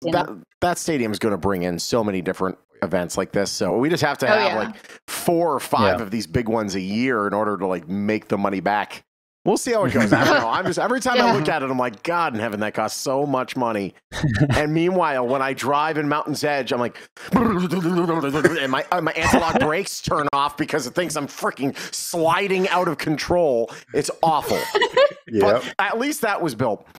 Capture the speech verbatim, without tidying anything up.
that that stadium is going to bring in so many different events like this. So we just have to Oh, have yeah. like four or five Yeah. of these big ones a year in order to like make the money back. We'll see how it goes. I don't know. I'm just every time I Yeah. look at it, I'm like, God in heaven, that costs so much money. And meanwhile, when I drive in Mountain's Edge, I'm like, and my uh, my anti-lock brakes turn off because it thinks I'm freaking sliding out of control. It's awful. Yep. But at least that was built.